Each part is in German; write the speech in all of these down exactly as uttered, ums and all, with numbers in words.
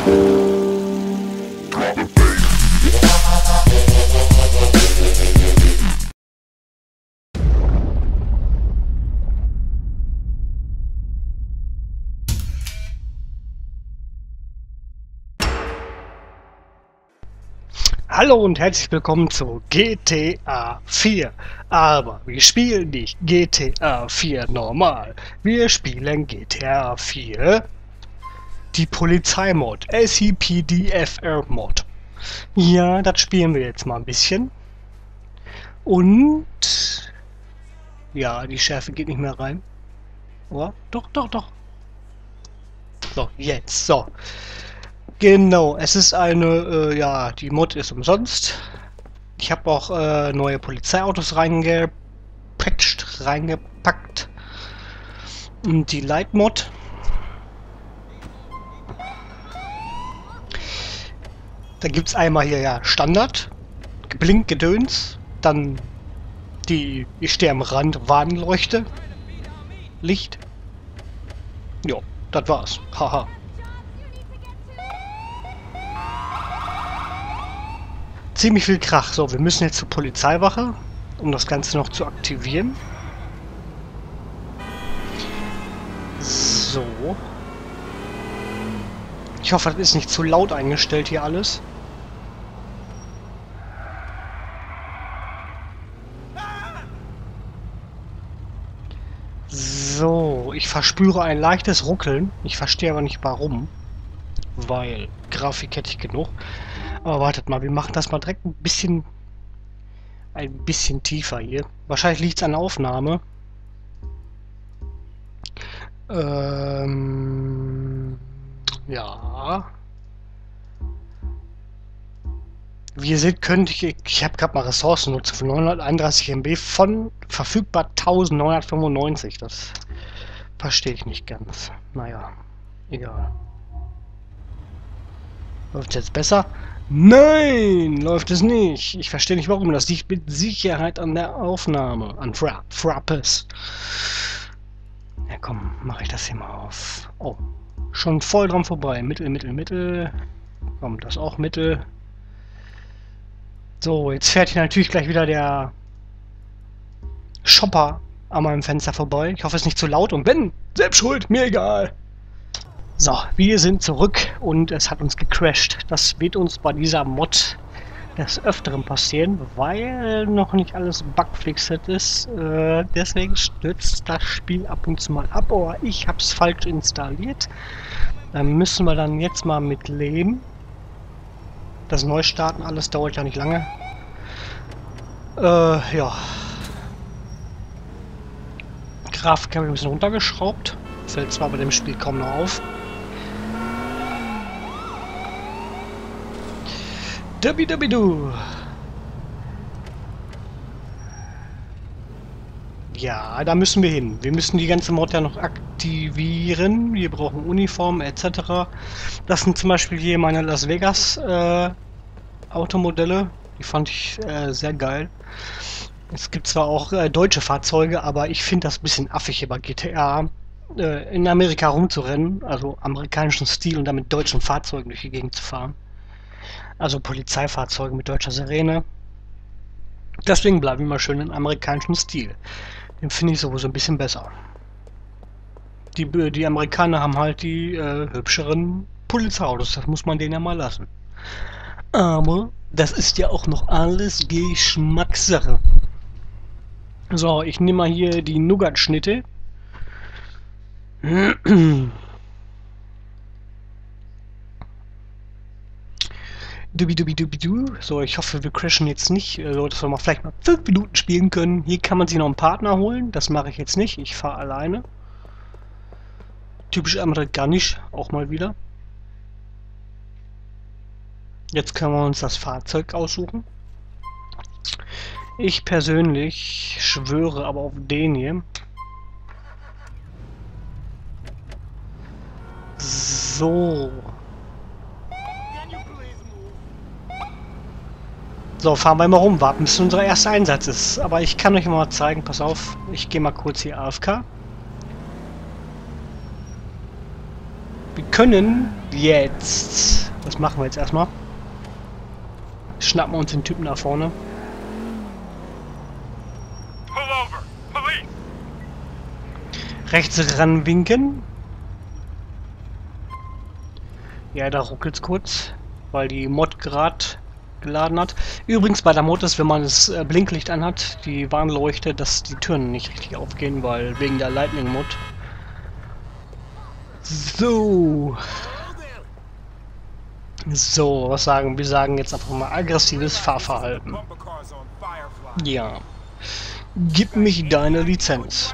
Hallo und herzlich willkommen zu G T A vier. Aber wir spielen nicht G T A vier normal. Wir spielen G T A vier die Polizeimod, S C P D F R Mod. Ja, das spielen wir jetzt mal ein bisschen. Und ja, die Schärfe geht nicht mehr rein. Oh, doch, doch, doch. So, jetzt, so. Genau, es ist eine, äh, ja, die Mod ist umsonst. Ich habe auch äh, neue Polizeiautos reingepatcht, reingepackt. Und die Light Mod. Da gibt es einmal hier ja Standard, Blink, Gedöns, dann die, ich stehe am Rand, Warnleuchte, Licht. Jo, das war's. Haha. Ziemlich viel Krach. So, wir müssen jetzt zur Polizeiwache, um das Ganze noch zu aktivieren. So. Ich hoffe, das ist nicht zu laut eingestellt hier alles. So, ich verspüre ein leichtes Ruckeln. Ich verstehe aber nicht warum. Weil Grafik hätte ich genug. Aber wartet mal, wir machen das mal direkt ein bisschen ein bisschen tiefer hier. Wahrscheinlich liegt es an der Aufnahme. Ähm, ja. Wie ihr seht, könnte ich, ich habe gerade mal Ressourcennutzung von neunhunderteinunddreißig Megabyte von verfügbar eintausendneunhundertfünfundneunzig. Das verstehe ich nicht ganz. Naja, egal. Läuft es jetzt besser? Nein, läuft es nicht. Ich verstehe nicht warum. Das liegt mit Sicherheit an der Aufnahme. An Fra Frappes. Ja komm, mache ich das hier mal auf. Oh, schon voll dran vorbei. Mittel, Mittel, Mittel. Komm, das auch Mittel. So, jetzt fährt hier natürlich gleich wieder der Shopper an meinem Fenster vorbei. Ich hoffe, es ist nicht zu laut. Und wenn, selbst schuld, mir egal. So, wir sind zurück und es hat uns gecrashed. Das wird uns bei dieser Mod des Öfteren passieren, weil noch nicht alles bugfixed ist. Äh, deswegen stürzt das Spiel ab und zu mal ab, aber ich habe es falsch installiert. Dann müssen wir dann jetzt mal mit leben. Das Neustarten, alles dauert ja nicht lange. Äh, ja. Grafik habe ich ein bisschen runtergeschraubt. Fällt zwar bei dem Spiel kaum noch auf. Dabidabidu. Ja, da müssen wir hin. Wir müssen die ganze Mod ja noch aktivieren. Wir brauchen Uniformen et cetera. Das sind zum Beispiel hier meine Las Vegas äh, Automodelle. Die fand ich äh, sehr geil. Es gibt zwar auch äh, deutsche Fahrzeuge, aber ich finde das ein bisschen affig hier bei G T A. Äh, in Amerika rumzurennen, also amerikanischen Stil und dann mit deutschen Fahrzeugen durch die Gegend zu fahren. Also Polizeifahrzeuge mit deutscher Sirene. Deswegen bleiben wir mal schön im amerikanischen Stil. Den finde ich sowieso ein bisschen besser. Die, die Amerikaner haben halt die äh, hübscheren Polizeiautos. Das muss man denen ja mal lassen. Aber das ist ja auch noch alles Geschmackssache. So, ich nehme mal hier die Nougat-Schnitte. Dubidubidubidu. So, ich hoffe, wir crashen jetzt nicht, so dass wir mal vielleicht mal fünf Minuten spielen können. Hier kann man sich noch einen Partner holen. Das mache ich jetzt nicht. Ich fahre alleine. Typisch amerikanisch, auch mal wieder. Jetzt können wir uns das Fahrzeug aussuchen. Ich persönlich schwöre aber auf den hier. So. So, fahren wir mal rum, warten bis unser erster Einsatz ist. Aber ich kann euch mal zeigen, pass auf, ich gehe mal kurz hier A F K. Wir können jetzt... Was machen wir jetzt erstmal? Schnappen wir uns den Typen da vorne. Rechts ranwinken. Ja, da ruckelt's kurz, weil die Mod gerade geladen hat. Übrigens bei der Mod ist, wenn man das äh, Blinklicht anhat, die Warnleuchte, dass die Türen nicht richtig aufgehen, weil wegen der Lightning Mod. So. So, was sagen wir? sagen jetzt einfach mal aggressives Fahrverhalten. Ja. Gib mich deine Lizenz.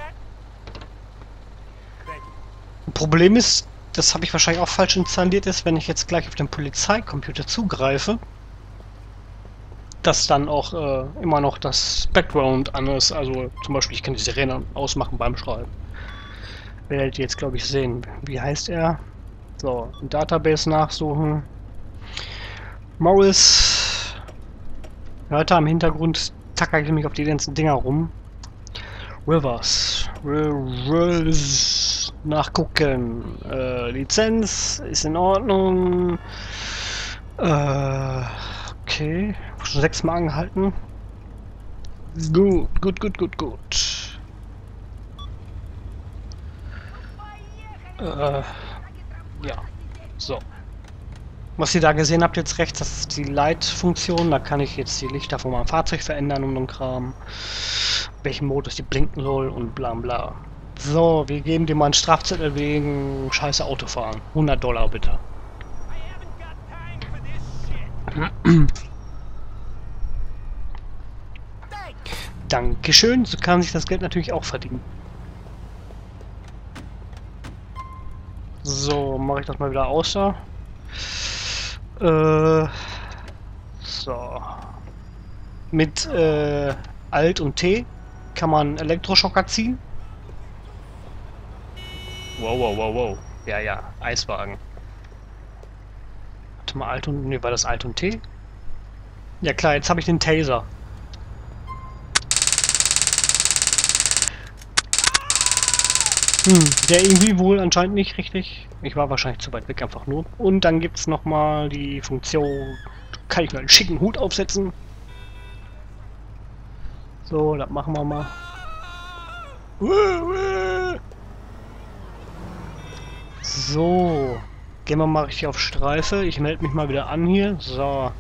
Problem ist, das habe ich wahrscheinlich auch falsch installiert, ist, wenn ich jetzt gleich auf den Polizeicomputer zugreife, dass dann auch äh, immer noch das Background an ist. Also zum Beispiel, ich kann die Sirene ausmachen beim Schreiben. Werdet ihr jetzt, glaube ich, sehen. Wie heißt er? So, im Database nachsuchen. Morris. Hört da im Hintergrund tacker ich nämlich auf die ganzen Dinger rum. Rivers. Rivers. Nachgucken. Äh, Lizenz ist in Ordnung. Äh, okay. Schon sechsmal angehalten. Gut, gut, gut, gut, gut. Äh, ja. So. Was ihr da gesehen habt jetzt rechts, das ist die Light-Funktion. Da kann ich jetzt die Lichter von meinem Fahrzeug verändern und den Kram. Welchen Modus die blinken soll und bla bla. So, wir geben dir mal einen Strafzettel wegen scheiße Autofahren. hundert Dollar bitte. Dankeschön, so kann sich das Geld natürlich auch verdienen. So, mache ich das mal wieder außer. Äh, so. Mit äh, Alt und T kann man Elektroschocker ziehen. Wow, wow, wow, wow. Ja, ja, Eiswagen. Warte mal, Alt und... Ne, war das Alt und T? Ja klar, jetzt habe ich den Taser. Hm, der irgendwie wohl anscheinend nicht richtig. Ich war wahrscheinlich zu weit weg einfach nur. Und dann gibt es nochmal die Funktion, kann ich mal einen schicken Hut aufsetzen. So, das machen wir mal. So, gehen wir mal richtig auf Streife. Ich melde mich mal wieder an hier. So.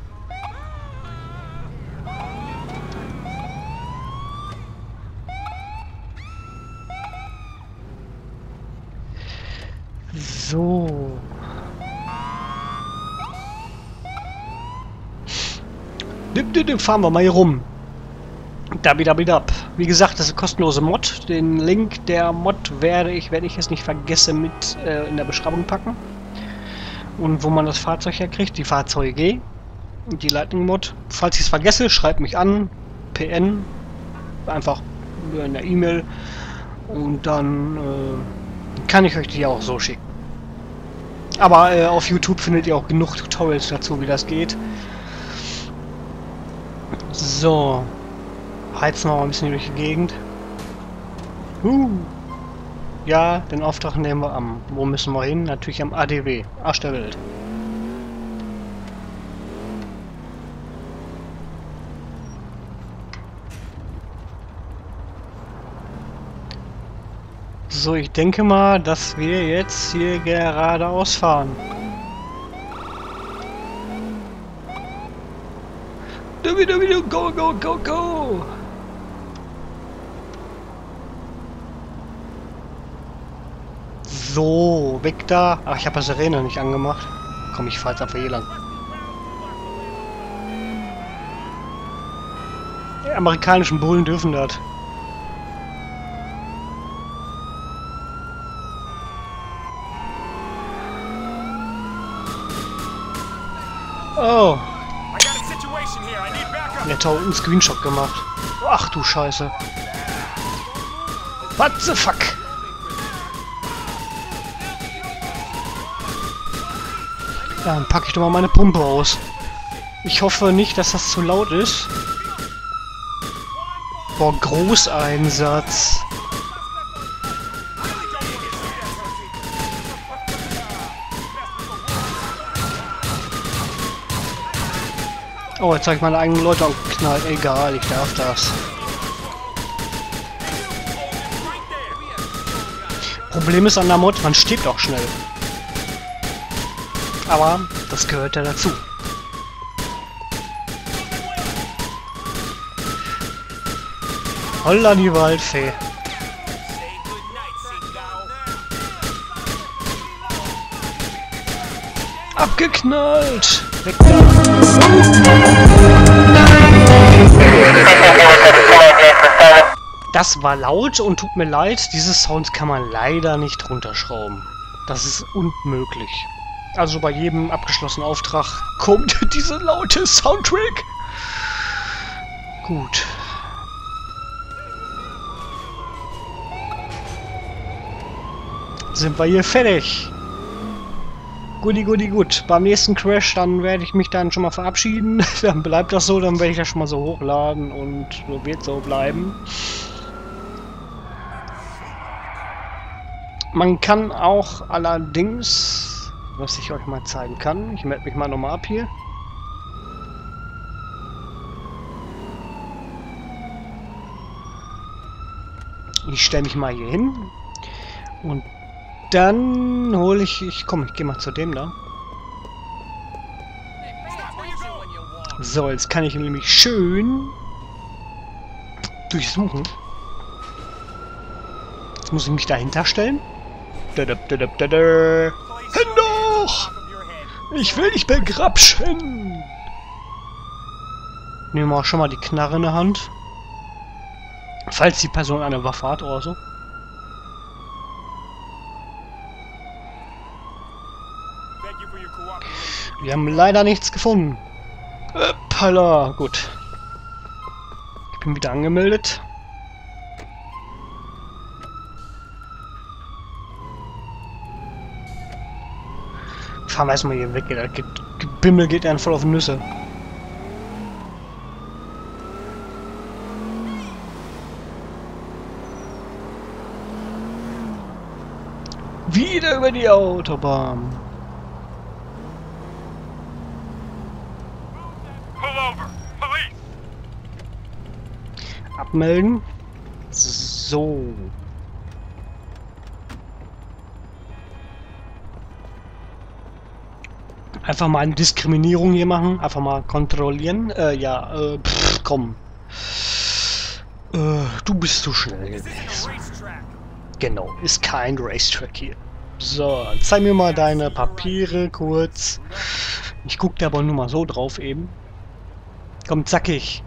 So. Dip, dip, dip, fahren wir mal hier rum. Dabidabidab. Wie gesagt, das ist eine kostenlose Mod. Den Link der Mod werde ich, wenn ich es nicht vergesse, mit äh, in der Beschreibung packen. Und wo man das Fahrzeug herkriegt, die Fahrzeuge, die Lightning Mod. Falls ich es vergesse, schreibt mich an. P N. Einfach in der E-Mail. Und dann äh, kann ich euch die auch so schicken. Aber äh, auf YouTube findet ihr auch genug Tutorials dazu, wie das geht. So. Heizen wir mal ein bisschen durch die Gegend. Uh. Ja, den Auftrag nehmen wir am. Wo müssen wir hin? Natürlich am A D W. Arsch der Welt. So, ich denke mal, dass wir jetzt hier geradeaus fahren. Go, go, go, go! So, weg da. Ach, ich habe das Sirene nicht angemacht. Komm, ich fahr jetzt einfach hier lang. Die amerikanischen Bullen dürfen das. Oh. Der hat da unten einen Screenshot gemacht. Ach du Scheiße. What the fuck? Ja, dann packe ich doch mal meine Pumpe aus. Ich hoffe nicht, dass das zu laut ist. Boah, Großeinsatz. Oh, jetzt habe ich meine eigenen Leute angeknallt. Egal, ich darf das. Problem ist an der Mod, man stirbt auch schnell. Aber das gehört ja dazu. Holla die Waldfee. Abgeknallt! Weg da! Das war laut und tut mir leid, diese Sounds kann man leider nicht runterschrauben. Das ist unmöglich. Also bei jedem abgeschlossenen Auftrag kommt dieser laute Soundtrack. Gut. Sind wir hier fertig? Guti, guti, gut. Beim nächsten Crash, dann werde ich mich dann schon mal verabschieden. Dann bleibt das so, dann werde ich das schon mal so hochladen und so wird so bleiben. Man kann auch allerdings, was ich euch mal zeigen kann, ich melde mich mal nochmal ab hier. Ich stelle mich mal hier hin und dann hole ich, ich komm, ich gehe mal zu dem da. So, jetzt kann ich ihn nämlich schön durchsuchen. Jetzt muss ich mich dahinter stellen. Hände hoch! Ich will dich begrapschen! Nehmen wir auch schon mal die Knarre in der Hand. Falls die Person eine Waffe hat oder so. Wir haben leider nichts gefunden. Hoppala, gut. Ich bin wieder angemeldet. Fahren wir erstmal hier weg, das Gebimmel geht dann voll auf Nüsse. Wieder über die Autobahn. Abmelden. So. Einfach mal eine Diskriminierung hier machen. Einfach mal kontrollieren. Äh, ja, äh, pff, komm. Äh, du bist zu schnell gewesen. Genau, ist kein Racetrack hier. So, zeig mir mal deine Papiere kurz. Ich guck da aber nur mal so drauf eben. Komm, zackig.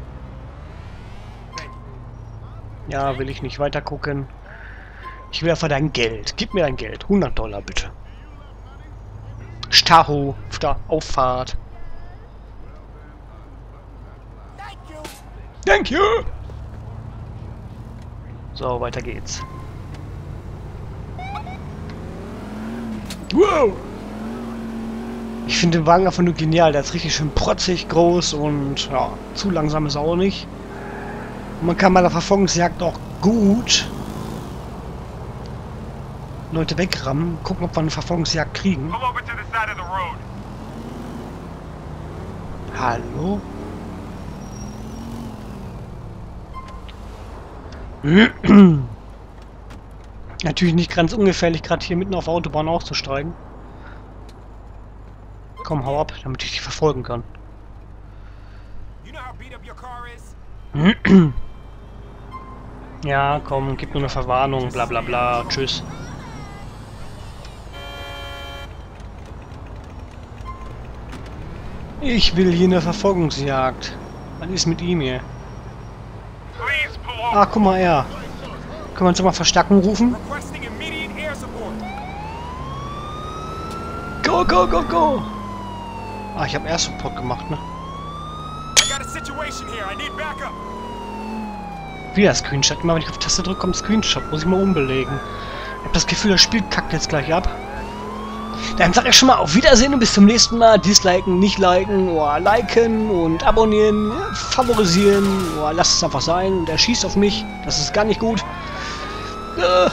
Ja, will ich nicht weiter gucken. Ich will einfach dein Geld. Gib mir dein Geld. hundert Dollar bitte. Staho, Sta Auffahrt. Thank you. So, weiter geht's. Wow. Ich finde den Wagen einfach nur genial. Der ist richtig schön protzig, groß und ja, zu langsam ist er auch nicht. Und man kann bei der Verfolgungsjagd auch gut Leute wegrammen, gucken, ob wir eine Verfolgungsjagd kriegen. Hallo? Natürlich nicht ganz ungefährlich, gerade hier mitten auf der Autobahn auszusteigen. Komm, hau ab, damit ich dich verfolgen kann. Ja, komm, gib nur eine Verwarnung, bla bla bla, tschüss. Ich will hier eine Verfolgungsjagd. Was ist mit ihm hier? Ah, guck mal, er. Können wir uns mal Verstärkung rufen? Go, go, go, go! Ah, ich habe Air Support gemacht, ne? Wieder Screenshot. Immer wenn ich auf Taste drücke, kommt Screenshot. Muss ich mal umbelegen. Ich habe das Gefühl, das Spiel kackt jetzt gleich ab. Dann sag ich schon mal auf Wiedersehen und bis zum nächsten Mal. Disliken, nicht liken, oder liken und abonnieren, favorisieren, oder lasst es einfach sein. Und er schießt auf mich. Das ist gar nicht gut. Äh.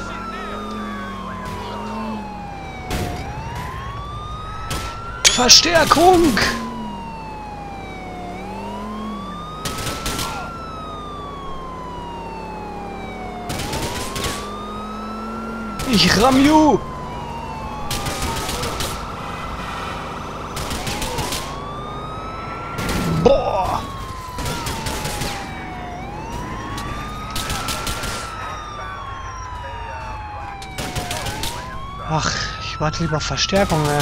Verstärkung! Ich ramm you! Boah! Ach, ich warte lieber auf Verstärkung, ey.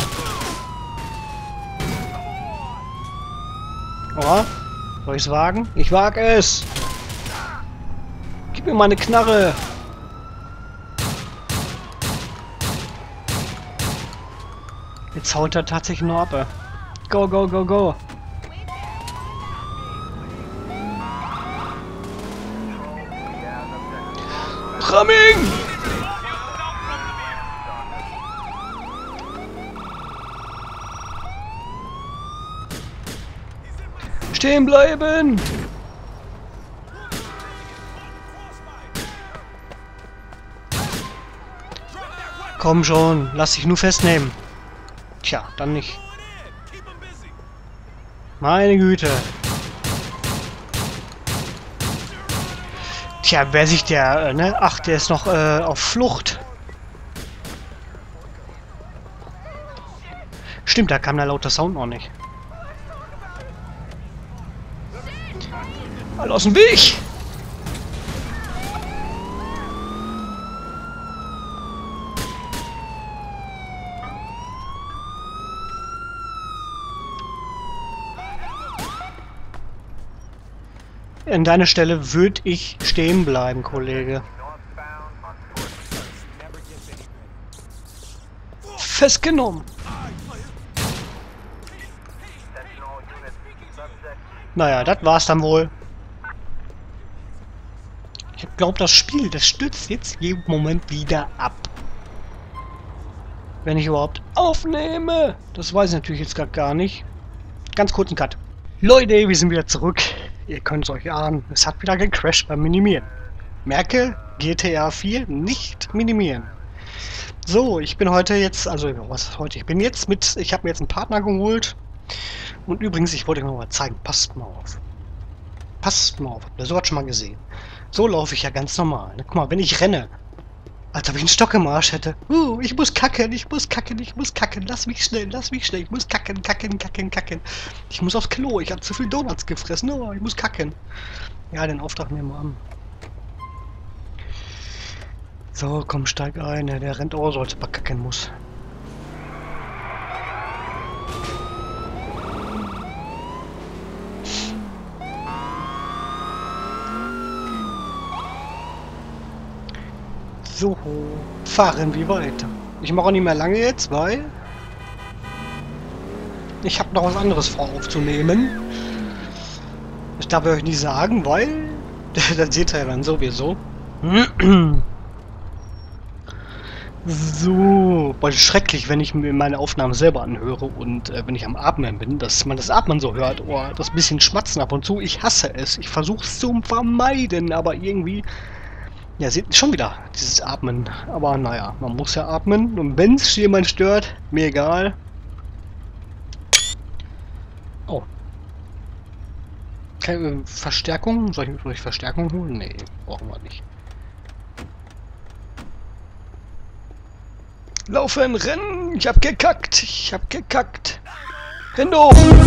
Oh, soll ich's wagen? Ich wag es! Gib mir meine Knarre! Jetzt haut er tatsächlich nur ab, ey. Go, go, go, go! Ramming! Stehen bleiben! Komm schon, lass dich nur festnehmen. Tja, dann nicht. Meine Güte. Tja, wer sich der, äh, ne? Ach, der ist noch äh, auf Flucht. Stimmt, da kam der laute Sound noch nicht. Alle aus dem Weg! An deiner Stelle würde ich stehen bleiben, Kollege. Festgenommen. Naja, das war's dann wohl. Ich glaube, das Spiel, das stürzt jetzt jeden Moment wieder ab. Wenn ich überhaupt aufnehme. Das weiß ich natürlich jetzt gerade gar nicht. Ganz kurz ein Cut. Leute, wir sind wieder zurück. Ihr könnt es euch ahnen, es hat wieder gecrashed beim Minimieren. Merke, G T A vier nicht minimieren. So, ich bin heute jetzt, also was heute? Ich bin jetzt mit, ich habe mir jetzt einen Partner geholt. Und übrigens, ich wollte euch noch mal zeigen, passt mal auf. Passt mal auf, habt ihr sowas schon mal gesehen? So laufe ich ja ganz normal. Ne? Guck mal, wenn ich renne, als ob ich einen Stock im Arsch hätte. Uh, ich muss kacken, ich muss kacken, ich muss kacken. Lass mich schnell, lass mich schnell. Ich muss kacken, kacken, kacken, kacken. Ich muss aufs Klo, ich habe zu viel Donuts gefressen. Oh, ich muss kacken. Ja, den Auftrag nehmen wir an. So, komm, steig ein. Der, der rennt auch so, als ob er kacken muss. So, fahren wir weiter. Ich mache auch nicht mehr lange jetzt, weil ich habe noch was anderes vor aufzunehmen. Das darf ich euch nicht sagen, weil das seht ihr ja dann sowieso. So, boah, schrecklich, wenn ich mir meine Aufnahmen selber anhöre und äh, wenn ich am Atmen bin, dass man das Atmen so hört. Oh, das bisschen Schmatzen ab und zu. Ich hasse es. Ich versuche es zu vermeiden, aber irgendwie... Ja, seht schon wieder dieses Atmen. Aber naja, man muss ja atmen. Und wenn es jemand stört, mir egal. Oh. Keine Verstärkung? Soll ich, soll ich Verstärkung holen? Nee, brauchen wir nicht. Laufen, rennen! Ich hab gekackt! Ich hab gekackt! Rendo!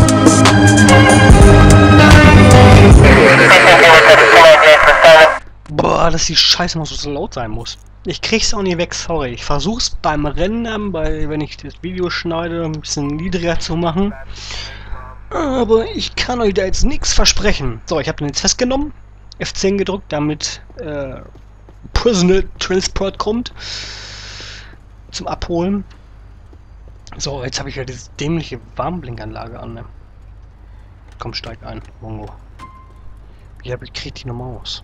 Boah, dass die Scheiße noch so laut sein muss. Ich krieg's auch nicht weg, sorry. Ich versuch's beim Rennen, bei, wenn ich das Video schneide, ein bisschen niedriger zu machen. Aber ich kann euch da jetzt nichts versprechen. So, ich habe den jetzt festgenommen. F zehn gedrückt, damit äh, Personal Transport kommt. Zum Abholen. So, jetzt habe ich ja diese dämliche Warnblinkanlage an. Ne? Komm, steig ein, Mongo. Wie habe ich krieg die nochmal aus?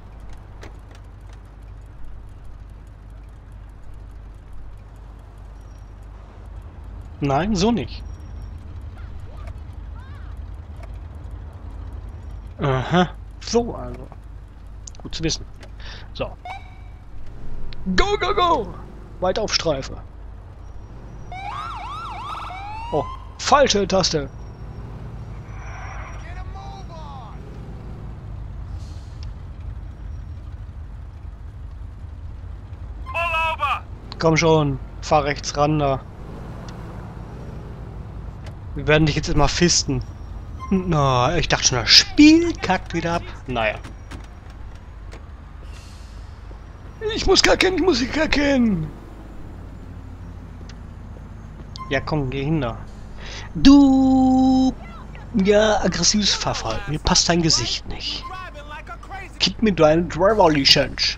Nein, so nicht. Aha, so also. Gut zu wissen. So. Go, go, go! Weiter auf Streife. Oh, falsche Taste. Komm schon, fahr rechts ran da. Wir werden dich jetzt immer fisten. Na, ich dachte schon, das Spiel kackt wieder ab. Naja. Ich muss kacken, ich muss kacken. Ja, komm, geh hin da. Du... Ja, aggressives Fahrverhalten. Mir passt dein Gesicht nicht. Gib mir deine Driver-Lizenz.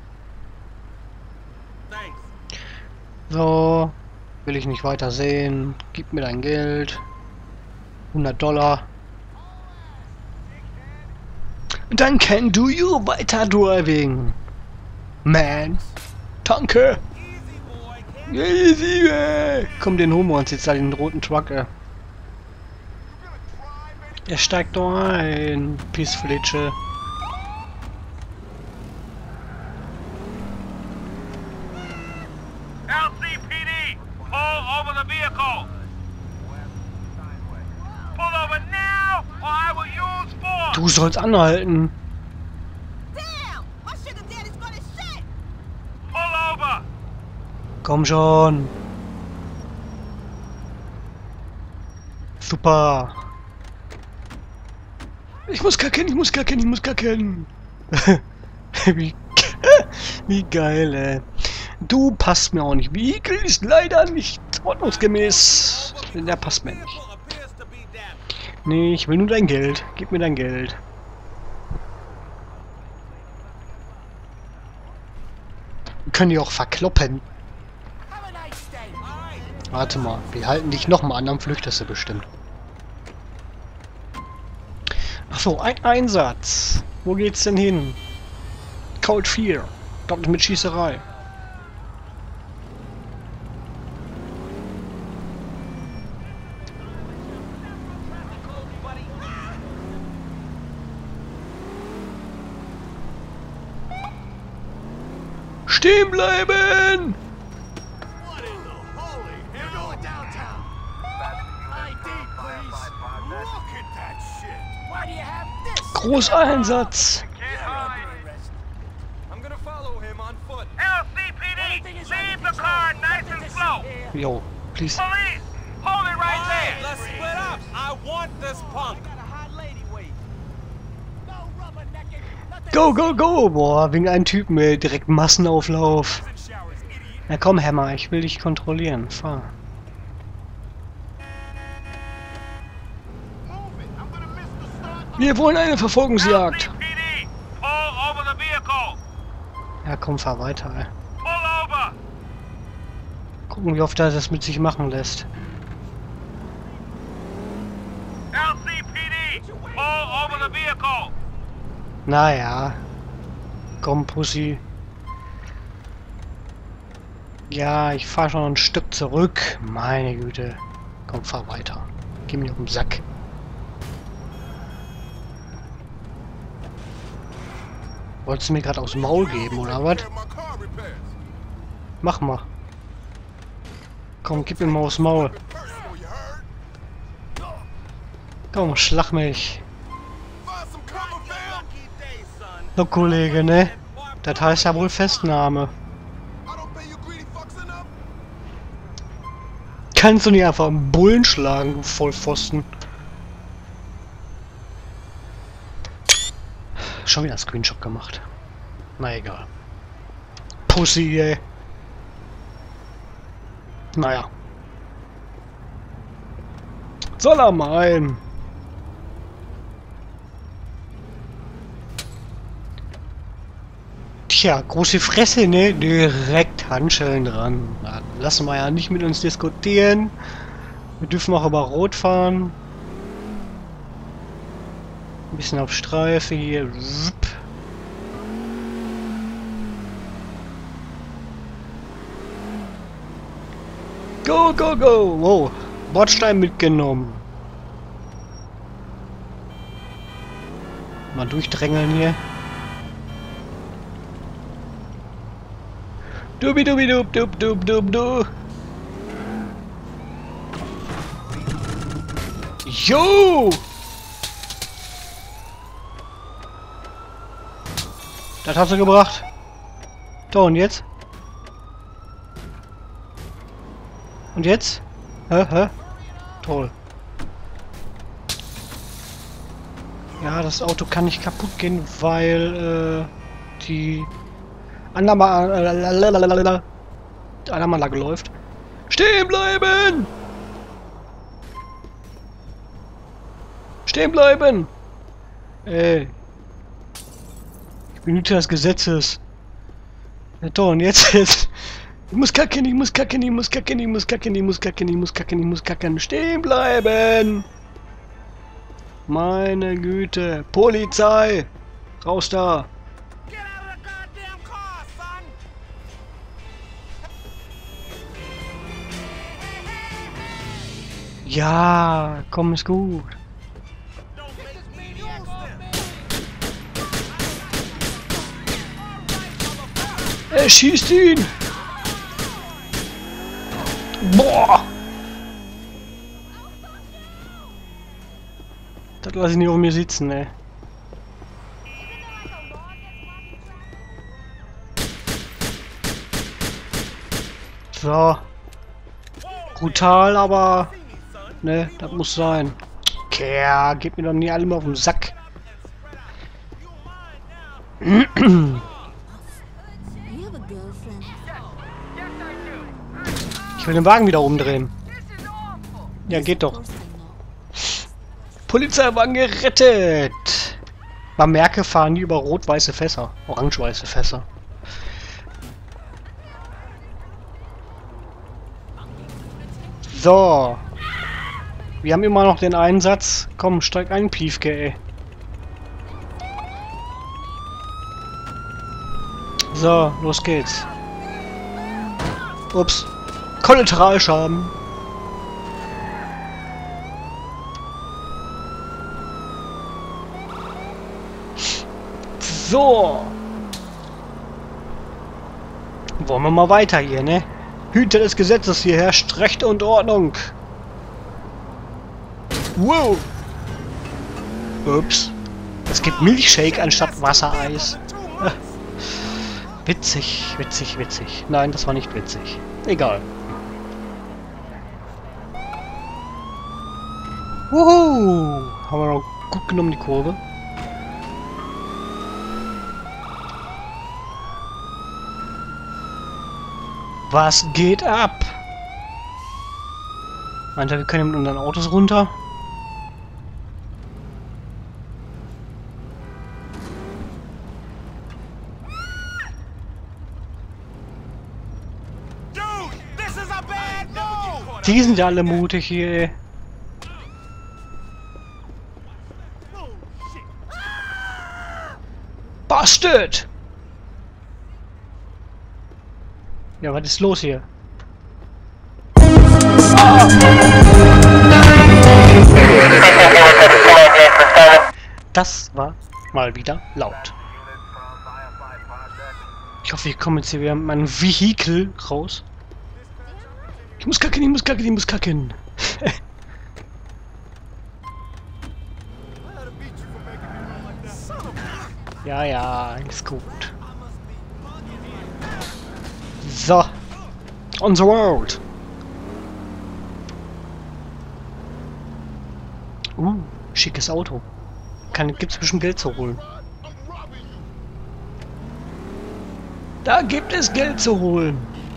So. Will ich nicht weiter sehen. Gib mir dein Geld. hundert Dollar. Dann can do you weiter driving. Man. Danke. Easy, ey. Komm, den holen wir uns jetzt da, den roten Truck, ey. Er steigt doch ein. Pissflitsche. L C P D, pull over the vehicle. Pull over now, or I will use force. Du sollst anhalten. Damn, my sugar daddy's gonna shit. Pull over. Komm schon. Super. Ich muss kacken, ich muss kacken, ich muss kacken. wie, wie geil, ey. Du passt mir auch nicht. Vehikel ist leider nicht ordnungsgemäß. Der passt mir nicht. Nee, ich will nur dein Geld. Gib mir dein Geld. Wir können die auch verkloppen. Warte mal, wir halten dich noch mal an, dann flüchtest du bestimmt. Achso, ein Einsatz. Wo geht's denn hin? Cold vier. Dort mit Schießerei. Stehen bleiben! Großeinsatz! L C P D, leave the car nice and slow. Yo, please. Police, hold it right there. Let's split up. I want this punk. Go, go, go! Boah, wegen einem Typen, ey, direkt Massenauflauf. Na komm, Hammer, ich will dich kontrollieren. Fahr. Wir wollen eine Verfolgungsjagd. L C P D, pull over the vehicle. Ja, komm, fahr weiter, ey. Pull over. Gucken, wie oft er das mit sich machen lässt. L C P D, pull over the vehicle. Naja. Komm, Pussy. Ja, ich fahr schon ein Stück zurück. Meine Güte. Komm, fahr weiter. Geh mir auf den Sack. Wolltest du mir gerade aufs Maul geben, oder was? Mach mal. Komm, gib mir mal aufs Maul. Komm, schlag mich. So, Kollege, ne? Das heißt ja wohl Festnahme. Kannst du nicht einfach einen Bullen schlagen, du Vollpfosten? Schon wieder ein Screenshot gemacht. Na egal. Pussy, ey. Naja. Soll er meinen. Tja, große Fresse, ne? Direkt Handschellen dran. Na, lassen wir ja nicht mit uns diskutieren. Wir dürfen auch über Rot fahren. Ein bisschen auf Streife hier. Go, go, go! Wow, Bordstein mitgenommen. Mal durchdrängeln hier. Dubi dubi dub dub dub dub du. Jo! Das hat sie gebracht. Da und jetzt? Und jetzt? Hä, hä? Toll. Ja, das Auto kann nicht kaputt gehen, weil äh, die Alarmanlage Alarmanlage läuft. Stehen bleiben! Stehen bleiben! Ey. Ich bin Hüter des Gesetzes. Ja toll, und jetzt, jetzt. Ich muss kacken, ich muss kacken, ich muss kacken, ich muss kacken, ich muss kacken, ich muss kacken, ich muss kacken. Stehen bleiben! Meine Güte. Polizei! Raus da! Get out of the goddamn car, son! Ja, komm, ist gut. Don't make this maniac step. Er schießt ihn! Boah! Das lasse ich nicht auf mir sitzen, ey. So. Brutal, aber... Ne, das muss sein. Kerr, geht mir doch nie alle mal auf den Sack. You have a girlfriend. Ich will den Wagen wieder umdrehen. Ja, geht Of doch. course I know. Polizeiwagen gerettet! Man merke, fahren die über rot-weiße Fässer. Orange-weiße Fässer. So. Wir haben immer noch den Einsatz. Komm, steig ein, Piefke, ey. So, los geht's. Ups. Kollateralschaden. So. Wollen wir mal weiter hier, ne? Hüter des Gesetzes, hier herrscht Recht und Ordnung. Wow. Ups. Es gibt Milchshake anstatt Wassereis. Witzig, witzig, witzig. Nein, das war nicht witzig. Egal. Wuhu. Haben wir noch gut genommen, die Kurve. Was geht ab? Meint er, wir können mit unseren Autos runter? Dude, this is a bad move! Die sind ja alle mutig hier, ey. Bastard! Ja, was ist los hier? Das war mal wieder laut. Ich hoffe, ich komme jetzt hier wieder mit meinem Vehikel raus. Ich muss kacken, ich muss kacken, ich muss kacken. Ja, ja, ist gut. So. On the road. Uh, schickes Auto. Kann, gibt's bestimmt Geld zu holen. Da gibt es Geld zu holen.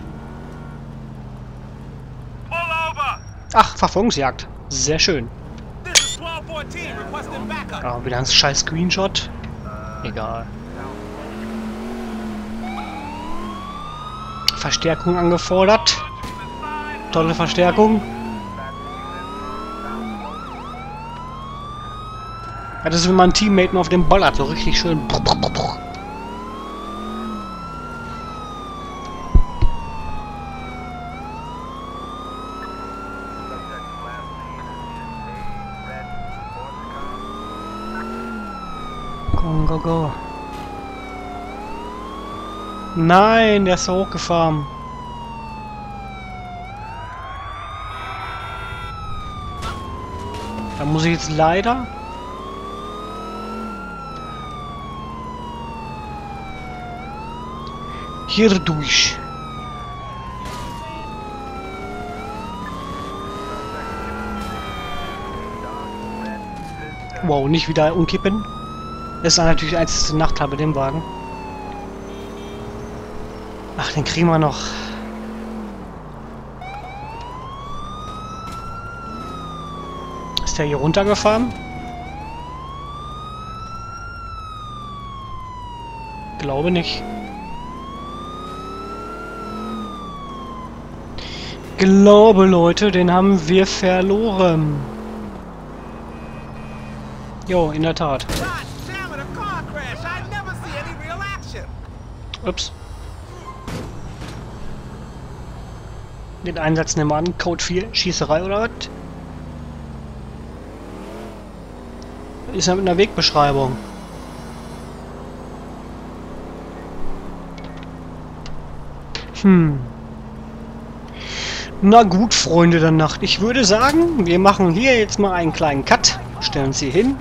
Pull over! Ach, Verfolgungsjagd. Sehr schön. This is twelve fourteen requesting backup. Ah, wieder ein scheiß Screenshot. Egal. Verstärkung angefordert. Tolle Verstärkung. Ja, das ist, wenn man Teammaten auf dem ballert, so richtig schön. Go, go, go. Nein, der ist so hochgefahren. Da muss ich jetzt leider... hier durch. Wow, nicht wieder umkippen. Das ist natürlich die einzige Nachteil bei dem Wagen. Ach, den kriegen wir noch. Ist der hier runtergefahren? Glaube nicht. Glaube, Leute, den haben wir verloren. Jo, in der Tat. Ups. Den Einsatz nehmen wir an. Code vier, Schießerei oder was? Ist ja mit einer Wegbeschreibung. Hm. Na gut, Freunde der Nacht. Ich würde sagen, wir machen hier jetzt mal einen kleinen Cut. Stellen uns hier hin.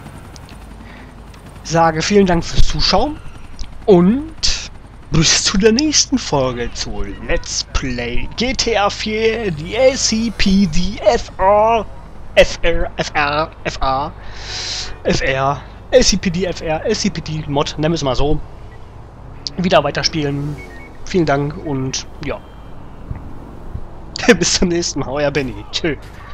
Sage vielen Dank fürs Zuschauen. Und bis zu der nächsten Folge zu Let's Play G T A vier, die L C P D F R, F R, F R, F R, F R, L C P D F R, L C P D Mod, nennen wir es mal so. Wieder weiterspielen. Vielen Dank und ja. Bis zum nächsten Mal, euer Benny. Tschö.